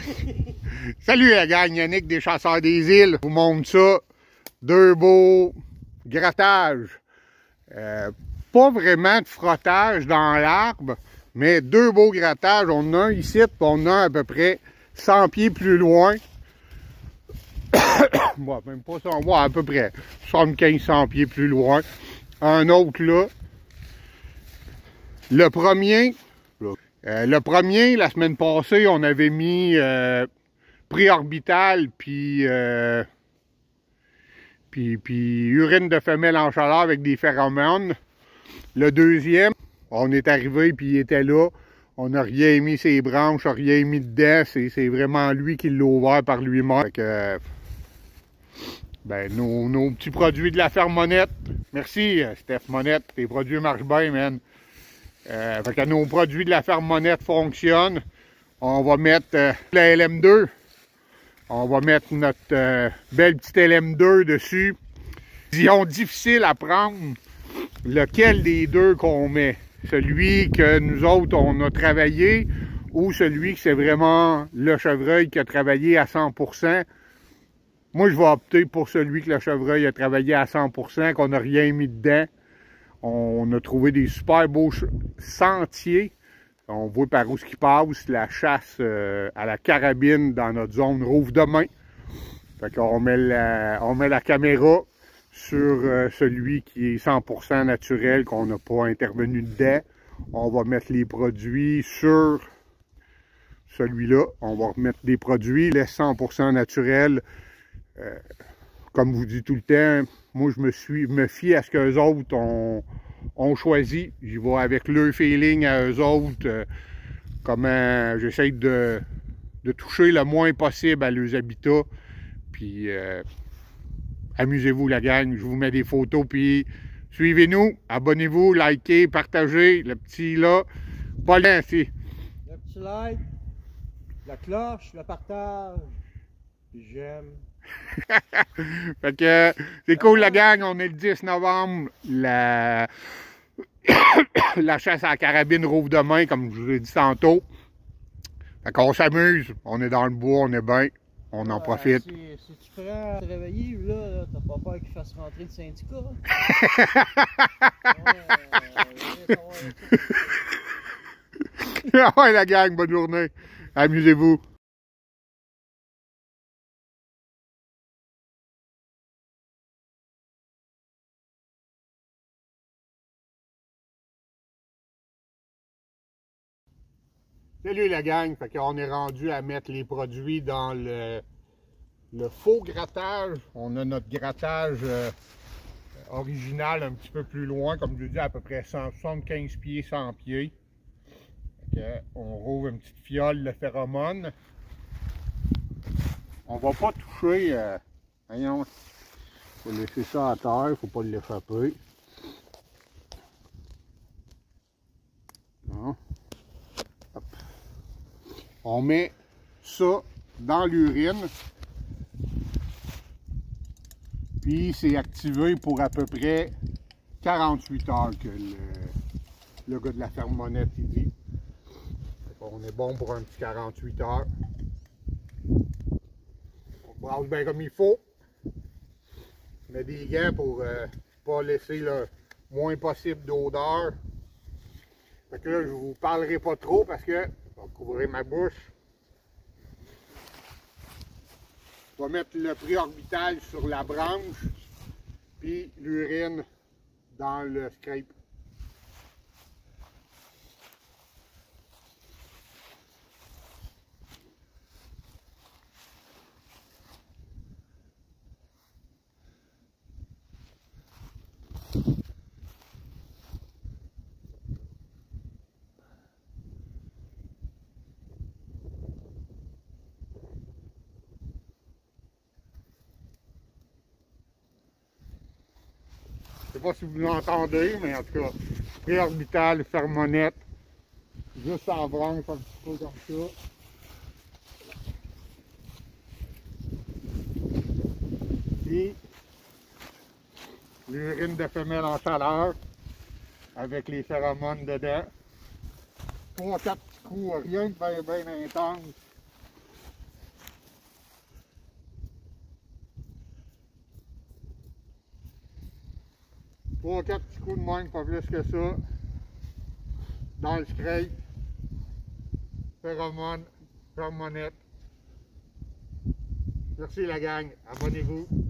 Salut la gang, Yannick des Chasseurs des Îles. Je vous montre ça. Deux beaux grattages. Pas vraiment de frottage dans l'arbre, mais deux beaux grattages. On en a un ici, puis on en a un à peu près 100 pieds plus loin. Bon, même pas 100, bon, à peu près 75-100 pieds plus loin. Un autre là. Le premier, la semaine passée, on avait mis préorbital puis urine de femelle en chaleur avec des phéromones. Le deuxième, on est arrivé puis il était là. On n'a rien mis ses branches, on n'a rien mis dedans. C'est vraiment lui qui l'a ouvert par lui-même. Ben, nos petits produits de la ferme Monette. Merci, Steph Monette. Tes produits marchent bien, man. Fait que nos produits de la ferme Monette fonctionnent. On va mettre la LM2. On va mettre notre belle petite LM2 dessus. Disons difficile à prendre lequel des deux qu'on met. Celui que nous autres on a travaillé ou celui que c'est vraiment le chevreuil qui a travaillé à 100%. Moi, je vais opter pour celui que le chevreuil a travaillé à 100%, qu'on n'a rien mis dedans. On a trouvé des super beaux sentiers. On voit par où ce qui passe, la chasse à la carabine dans notre zone rouvre demain. Fait qu'on met la caméra sur celui qui est 100% naturel, qu'on n'a pas intervenu dedans. On va mettre les produits sur celui-là. On va remettre des produits, les 100% naturels. Comme je vous dis tout le temps, moi je me fie à ce qu'eux autres ont choisi. J'y vais avec leur feeling à eux autres. Comment j'essaie de toucher le moins possible à leurs habitats. Puis amusez-vous la gang, je vous mets des photos. Puis suivez-nous, abonnez-vous, likez, partagez. Le petit là, pas loin ici. Le petit like, la cloche, le partage. Puis j'aime. Fait que c'est cool la gang, on est le 10 novembre, la chasse à la carabine rouvre demain, comme je vous ai dit tantôt. Fait qu'on s'amuse, on est dans le bois, on est bien, on en profite. Si tu prends à te réveiller, là, t'as pas peur qu'il fasse rentrer le syndicat? Ouais la gang, bonne journée, amusez-vous. Salut la gang, fait qu'on est rendu à mettre les produits dans le faux grattage. On a notre grattage original un petit peu plus loin, comme je vous dis, à peu près 175 pieds, 100 pieds. On rouvre une petite fiole de phéromone. On va pas toucher, voyons, faut laisser ça à terre, faut pas l'échapper. Non. On met ça dans l'urine, puis c'est activé pour à peu près 48 heures que le gars de la ferme Monette il dit. On est bon pour un petit 48 heures. On brasse bien comme il faut. On met des gants pour pas laisser le moins possible d'odeur. Fait que là, je vous parlerai pas trop parce que je vais couvrir ma bouche. Je vais mettre le préorbital sur la branche, puis l'urine dans le scrape. Je ne sais pas si vous l'entendez, mais en tout cas, préorbital, fermonette, juste en branche, un petit peu comme ça. Puis, l'urine de femelle en chaleur, avec les phéromones dedans. 3-4 petits coups, rien de bien intense. 3-4 petits coups de même, pas plus que ça. Dans le scrape. Phéromone, pheromonette. Merci la gang, abonnez-vous.